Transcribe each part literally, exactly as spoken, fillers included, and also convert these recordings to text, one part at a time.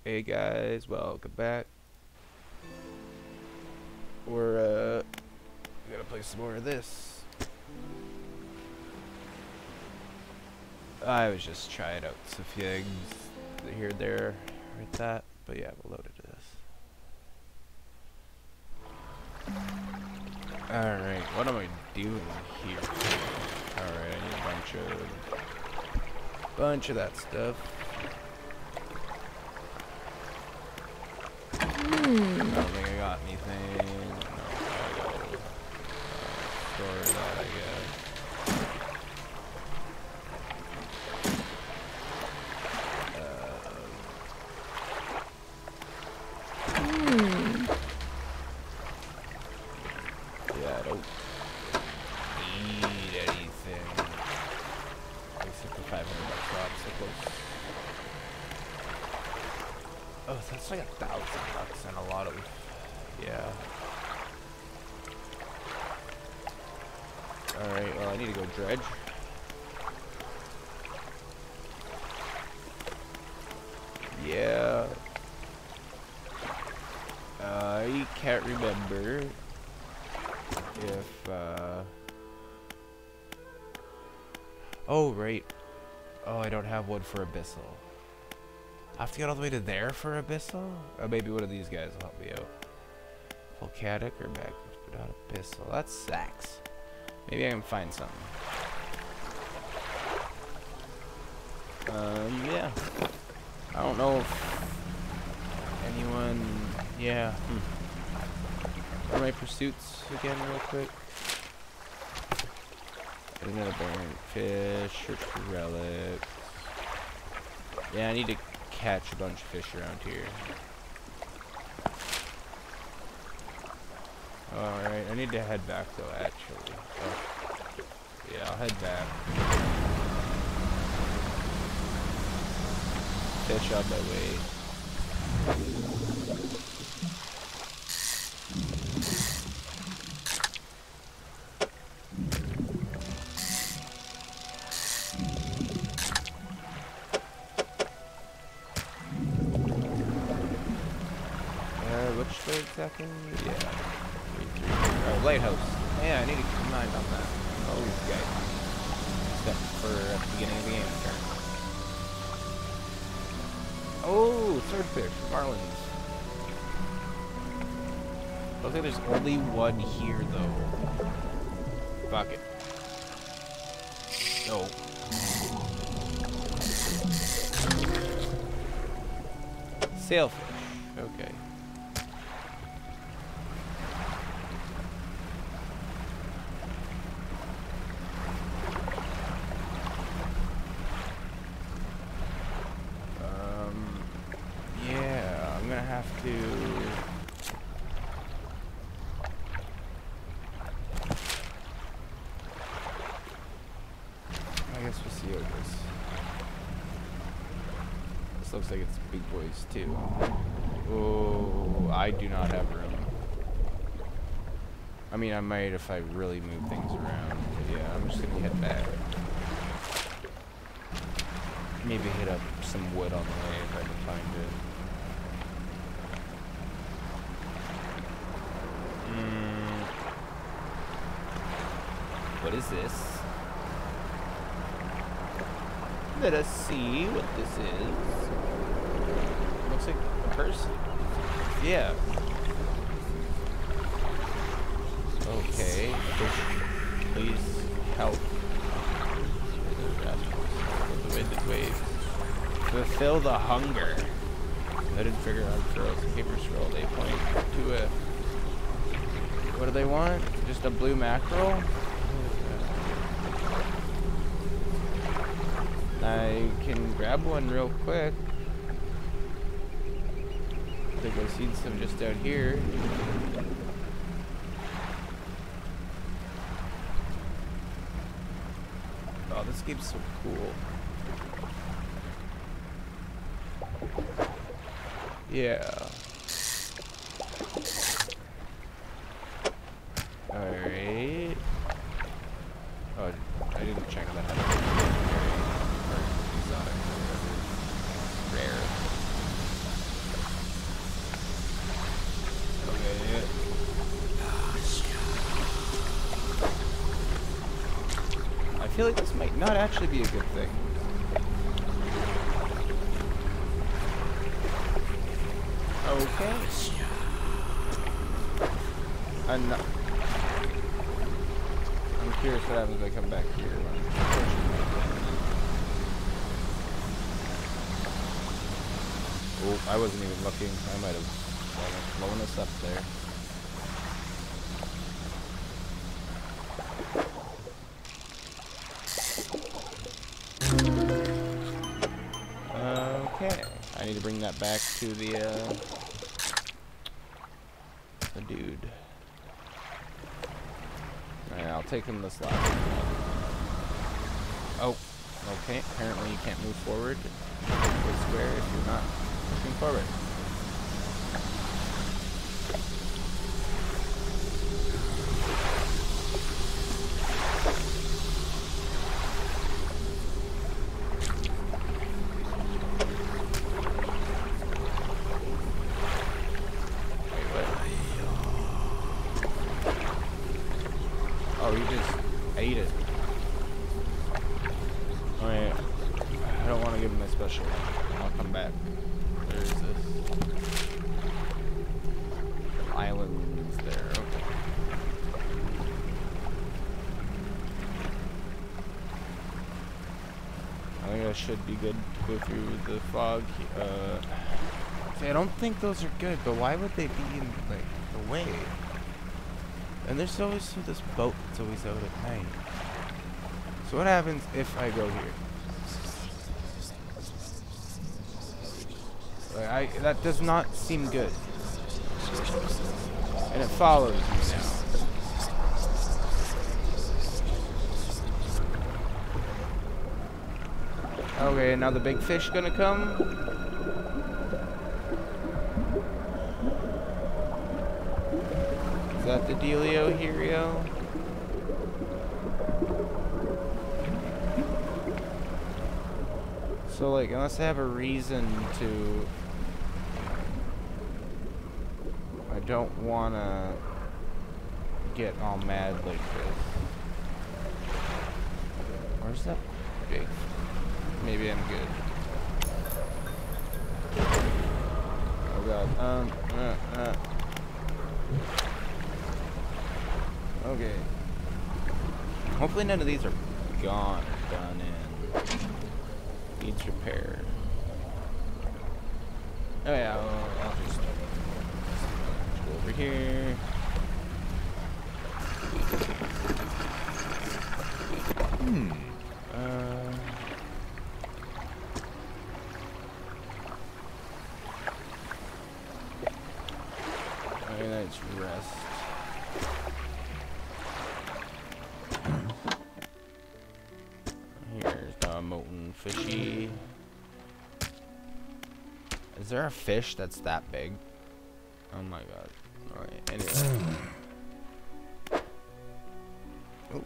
Hey guys, welcome back. We're uh gonna play some more of this. I was just trying out some things here and there with that, but yeah, we'll load into this. Alright, what am I doing here? Alright, I need a bunch of bunch of that stuff. Hmm. I don't think I got anything. No, I gotta uh, store that, I guess. Hmm. Yeah, I don't need anything. Except for five hundred bucks off, so close. Oh, that's like a thousand bucks and a lot of, yeah. Alright, well I need to go dredge. Yeah. I can't remember if, uh... oh, right. Oh, I don't have one for Abyssal. I have to get all the way to there for Abyssal? Or maybe one of these guys will help me out. Volcanic or magma, but not Abyssal. That sucks. Maybe I can find something. Um, yeah. I don't know if anyone... Yeah. Hmm. What are my pursuits again real quick? Get another burnt fish, search for relics. Yeah, I need to catch a bunch of fish around here. Alright, I need to head back though, actually. Oh. Yeah, I'll head back. Fish on my way. Which way exactly? Yeah. Three, three, three. Oh, lighthouse. Yeah, I need to keep in mind on that. Oh, guys. Step for at the beginning of the game. Turn. Oh, swordfish, marlins. Looks like there's only one here, though. Fuck it. No. Sailfish. Okay. Have to. I guess we'll see how it goes. This looks like it's big boys too. Oh, I do not have room. I mean, I might if I really move things around. But yeah, I'm just gonna head back. Maybe hit up some wood on the way if I can find it. What is this? Let us see what this is. Looks like a person. Yeah. Okay. Please help. The winded waves. Fulfill the hunger. Hooded figure unfurls a paper scroll. They point to a... What do they want? Just a blue mackerel? I can grab one real quick. I think I've seen some just out here. Oh, this game's so cool. Yeah. Alright. Oh, I didn't check that out. Rare. feel like this might not actually be a good thing. Okay. I'm not. I'm curious what happens when I come back here. Oh, I wasn't even looking. I might have blown us up there. Okay. I need to bring that back to the, uh, the dude. Alright, I'll take him this last one. Oh, okay. Apparently you can't move forward with square if you're not moving forward. Oh, you just ate it. Alright. I don't want to give him a special one. I'll come back. Where is this? Islands there. Okay. I think I should be good to go through the fog. Uh, see, I don't think those are good, but why would they be in, like, the way? And there's always this boat that's always out at night. So what happens if I go here? Like, I that does not seem good. And it follows me now. Okay, now the big fish gonna come? Is that the dealio here, yo? So, like, unless I have a reason to... I don't wanna get all mad like this. Where's that big... Maybe I'm good. Oh god. Um, uh, uh. Okay. Hopefully none of these are gone or done in. Needs repair. Oh yeah, I'll, I'll just go over here. Hmm. Uh. Okay, let's rest. Here's the molten fishy. Is there a fish that's that big? Oh my god. Alright, anyway. Oh.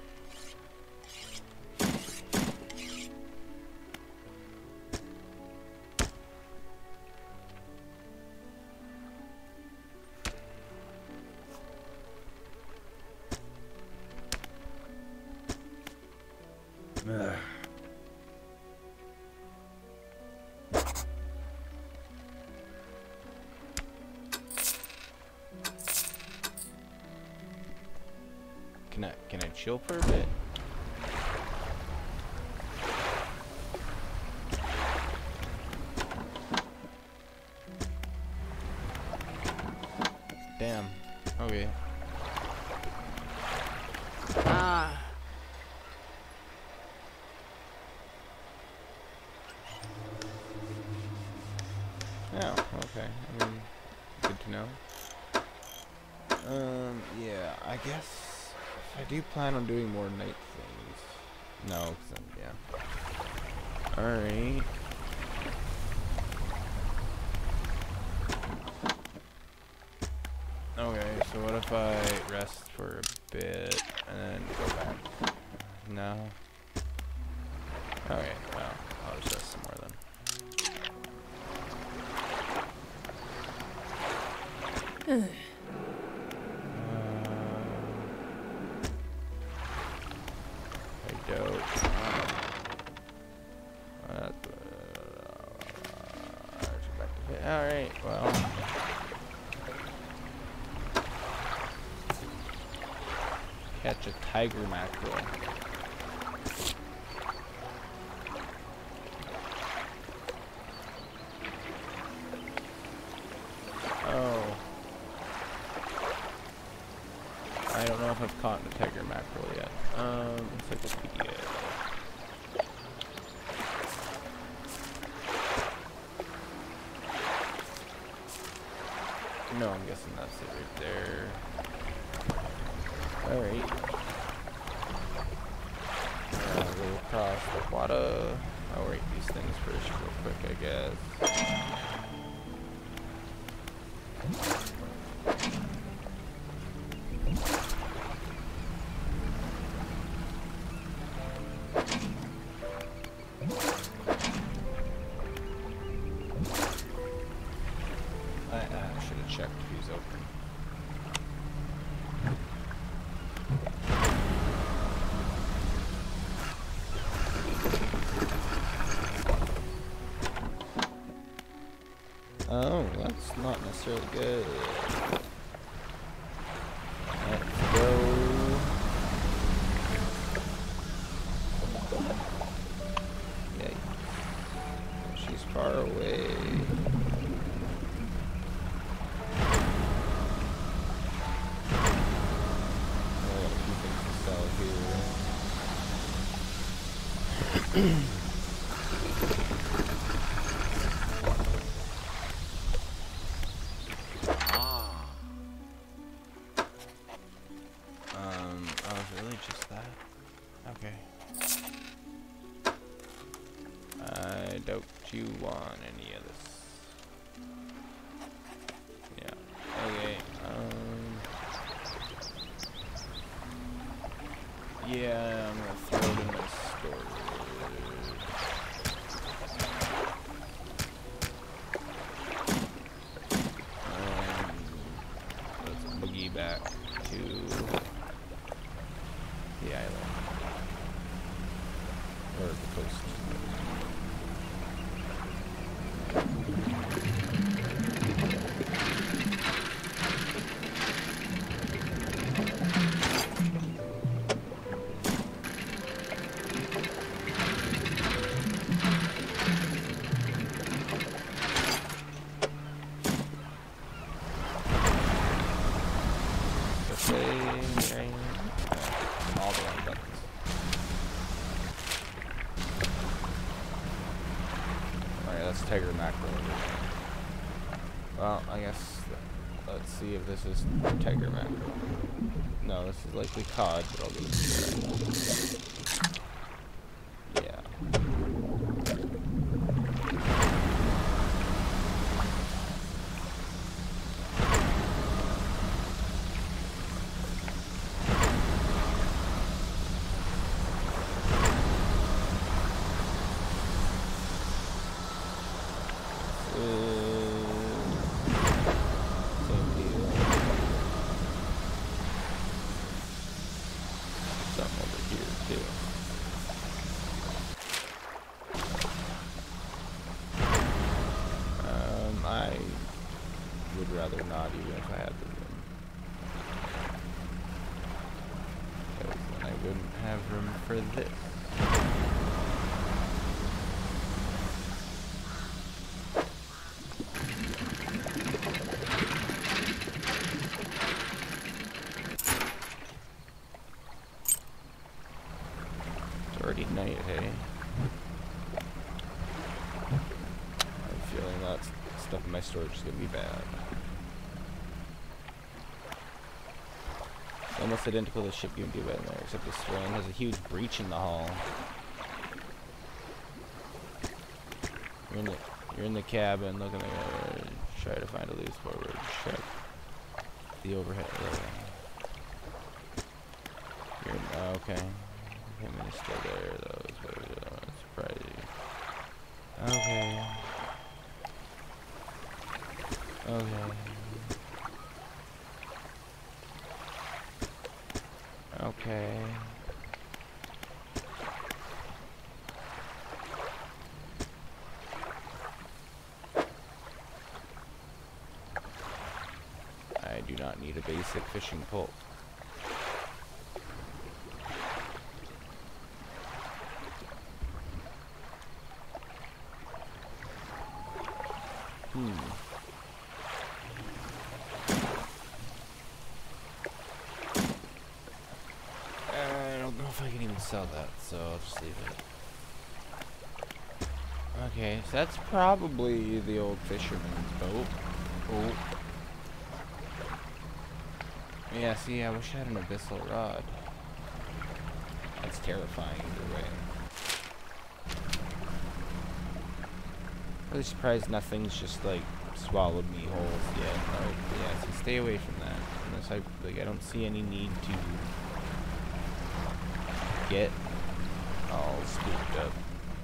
Ugh. Can I can I chill for a bit? Damn. Okay. Ah. Oh, okay. I mean, good to know. Um, yeah, I guess if I do plan on doing more night things. No, 'cause then, yeah. Alright. Okay, so what if I rest for a bit and then go back? No? Okay, well, I'll just rest some more then. uh, I Alright, well. Catch a tiger mackerel. Oh. I don't know if I've caught a tiger mackerel yet. Um, encyclopedia. No, I'm guessing that's it right there. Alright. Uh, go across the water. I'll rate these things first real quick, I guess. I uh, should have checked who's open. Oh, that's not necessarily good. Let's go. Yikes. She's far away. I got a few things to sell here. Um, oh, is it really just that? Okay. I doubt you want any of this. Yeah. Okay. Um. Yeah, I'm gonna throw it in my storage. Um, let's boogie back to the island or the coast. All the wrong buttons. Alright, that's tiger mackerel. Well, I guess let's see if this is tiger mackerel. No, this is likely cod, but I'll give it a try. Yeah. I would rather not, even if I had the room. Because then I wouldn't have room for this. It's already night, hey? I'm feeling that stuff in my storage is gonna be bad. It's almost identical to the ship you can do by there, except this one has a huge breach in the hull. You're in the, you're in the cabin looking at try to find a loose forward. Check the overhead area. You're in, oh, okay. Him is still there though. Is what it is. I'm surprised. Okay. Okay. Okay. do not need a basic fishing pole. Hmm. I don't know if I can even sell that, so I'll just leave it. Okay, so that's probably the old fisherman's boat. Oh. Yeah, see, I wish I had an abyssal rod. That's terrifying either way. Really surprised nothing's just like swallowed me whole yet. Oh, yeah, so stay away from that. Unless I like I don't see any need to get all spooked up.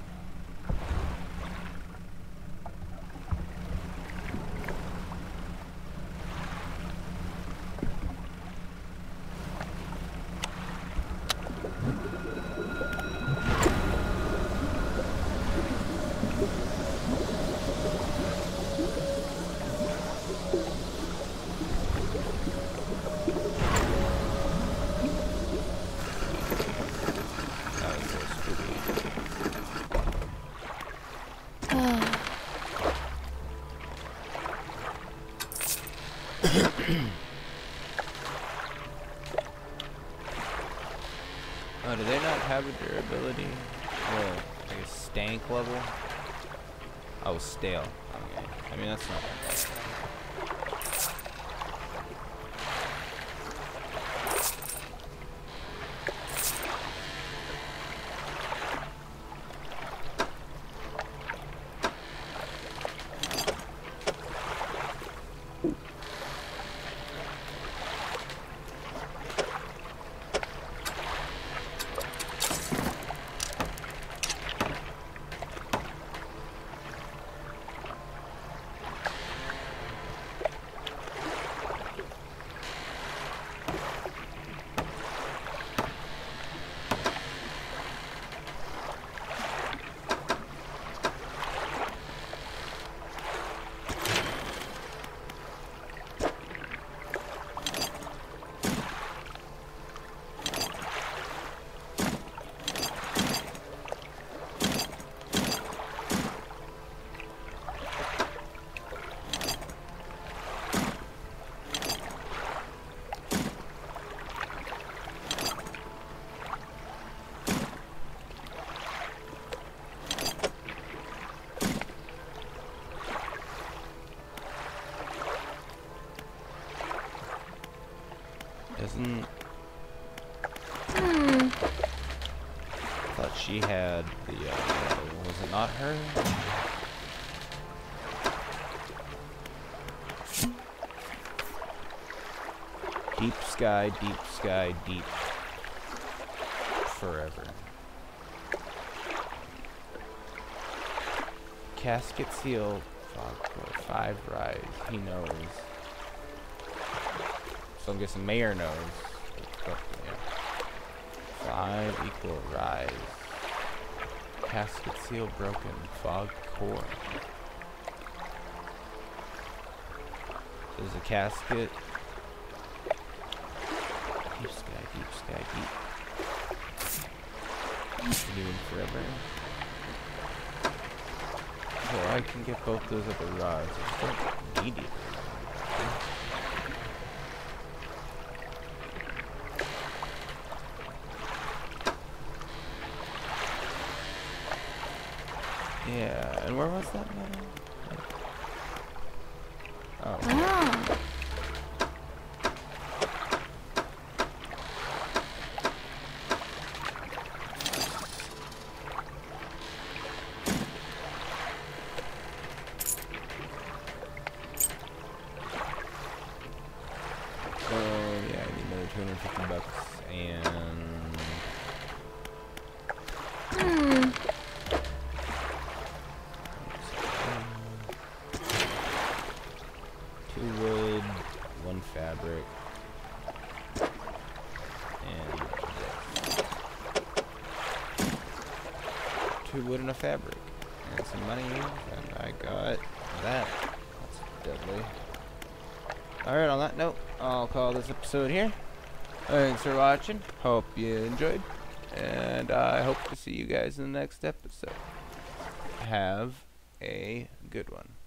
Oh, do they not have a durability? Oh, like a stank level? Oh, stale. Okay. I mean, that's not that bad. Isn't... Hmm. I thought she had the, uh, was it not her? Deep sky, deep sky, deep. Forever. Casket seal, fog, five rise, he knows. So I'm guessing Mayor knows. But, yeah. Five equal rise. Casket seal broken. Fog core. There's a casket. Deep sky, deep sky, deep. Continuing forever. Oh, I can get both those other rods. I just don't need it. Yeah, and where was that metal? Oh. Ah. Oh, yeah, I need another two hundred fifty bucks, and... Hmm. Two wood, one fabric, and this. Two wood and a fabric, and some money, and I got that. That's deadly. Alright, on that note, I'll call this episode here. Thanks for watching. Hope you enjoyed. And I hope to see you guys in the next episode. Have a good one.